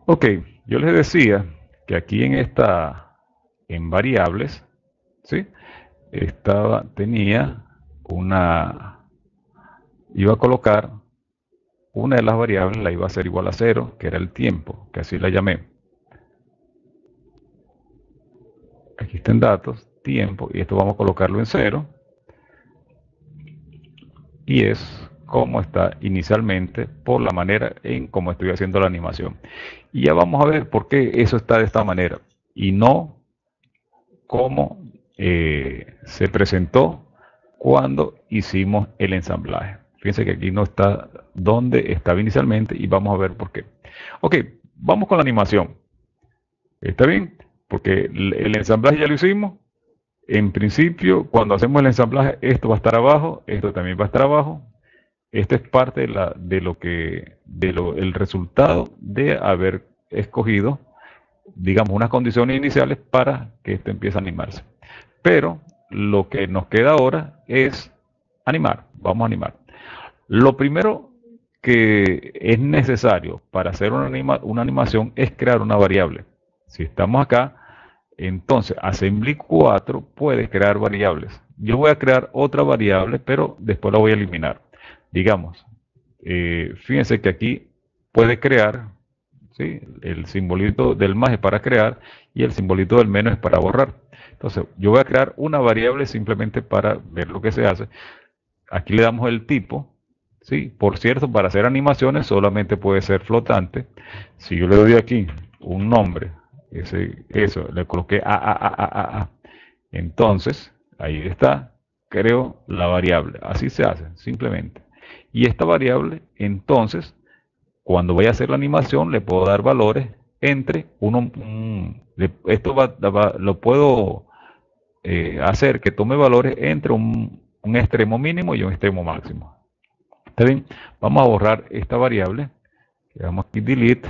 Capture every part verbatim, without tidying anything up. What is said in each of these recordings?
Ok, yo les decía que aquí en esta, en variables, ¿sí? Estaba, tenía una, iba a colocar una de las variables, la iba a hacer igual a cero, que era el tiempo, que así la llamé. Aquí está en datos, tiempo, y esto vamos a colocarlo en cero, y es como está inicialmente por la manera en cómo estoy haciendo la animación. Y ya vamos a ver por qué eso está de esta manera y no cómo eh, se presentó cuando hicimos el ensamblaje. Fíjense que aquí no está donde estaba inicialmente y vamos a ver por qué. Ok, vamos con la animación. ¿Está bien? Porque el, el ensamblaje ya lo hicimos. En principio, cuando hacemos el ensamblaje, esto va a estar abajo, esto también va a estar abajo. Esto es parte de, la, de lo que, de lo, el resultado de haber escogido, digamos, unas condiciones iniciales para que esto empiece a animarse. Pero lo que nos queda ahora es animar. Vamos a animar. Lo primero que es necesario para hacer una, anima, una animación es crear una variable. Si estamos acá, entonces Assembly cuatro puede crear variables. Yo voy a crear otra variable, pero después la voy a eliminar. Digamos, eh, fíjense que aquí puede crear, ¿sí? El simbolito del más es para crear y el simbolito del menos es para borrar. Entonces, yo voy a crear una variable simplemente para ver lo que se hace. Aquí le damos el tipo, ¿sí? Por cierto, para hacer animaciones solamente puede ser flotante. Si yo le doy aquí un nombre, ese, eso, le coloqué a, a, a, a, a, a. Entonces, ahí está, creo la variable. Así se hace, simplemente. Y esta variable, entonces, cuando vaya a hacer la animación, le puedo dar valores entre uno, un, esto va, va, lo puedo eh, hacer que tome valores entre un, un extremo mínimo y un extremo máximo. ¿Está bien? Vamos a borrar esta variable. Le damos aquí delete.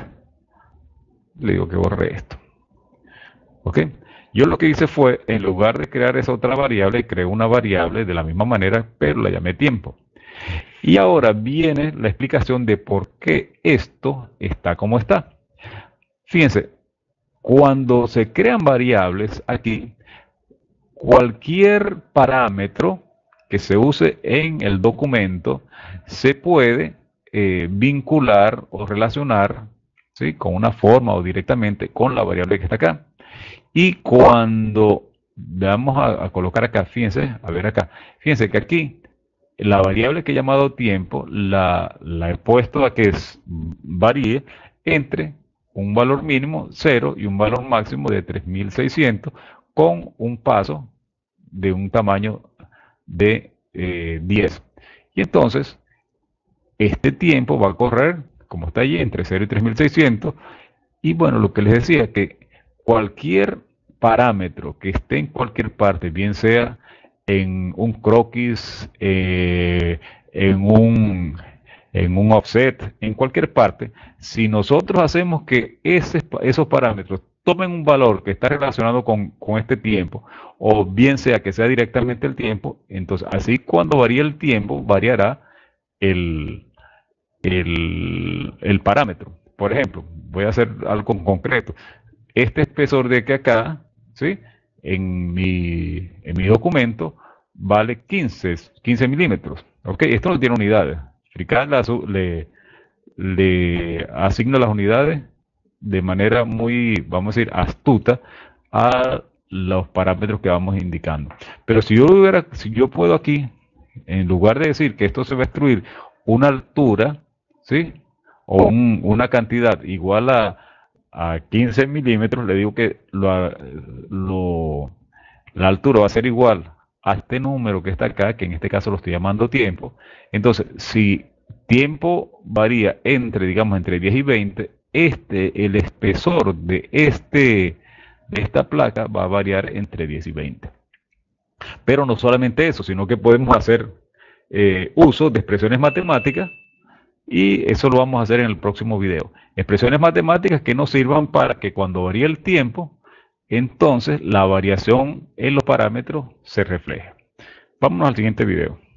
Le digo que borre esto. ¿Ok? Yo lo que hice fue, en lugar de crear esa otra variable, creé una variable de la misma manera, pero la llamé tiempo. Y ahora viene la explicación de por qué esto está como está. Fíjense, cuando se crean variables aquí, cualquier parámetro que se use en el documento se puede eh, vincular o relacionar, ¿sí? Con una forma o directamente con la variable que está acá. Y cuando vamos a, a colocar acá, fíjense, a ver acá, fíjense que aquí la variable que he llamado tiempo la, la he puesto a que es, varíe entre un valor mínimo cero y un valor máximo de tres mil seiscientos con un paso de un tamaño de eh, diez. Y entonces, este tiempo va a correr, como está allí, entre cero y tres mil seiscientos. Y bueno, lo que les decía, que cualquier parámetro que esté en cualquier parte, bien sea en un croquis, eh, en un, en un offset, en cualquier parte, si nosotros hacemos que ese, esos parámetros tomen un valor que está relacionado con, con este tiempo, o bien sea que sea directamente el tiempo, entonces así cuando varíe el tiempo, variará el, el, el parámetro. Por ejemplo, voy a hacer algo concreto. Este espesor de que acá, ¿sí? En mi, en mi documento vale quince, quince milímetros. ¿Ok? Esto no tiene unidades. FreeCAD le, le asigna las unidades de manera muy, vamos a decir, astuta a los parámetros que vamos indicando. Pero si yo, hubiera, si yo puedo aquí, en lugar de decir que esto se va a extruir una altura, ¿sí? O un, una cantidad igual a, a quince milímetros, le digo que lo, lo, la altura va a ser igual a este número que está acá, que en este caso lo estoy llamando tiempo. Entonces, si tiempo varía entre, digamos, entre diez y veinte, este, el espesor de, este, de esta placa va a variar entre diez y veinte. Pero no solamente eso, sino que podemos hacer eh, uso de expresiones matemáticas y eso lo vamos a hacer en el próximo video. Expresiones matemáticas que nos sirvan para que cuando varíe el tiempo, entonces la variación en los parámetros se refleje. Vámonos al siguiente video.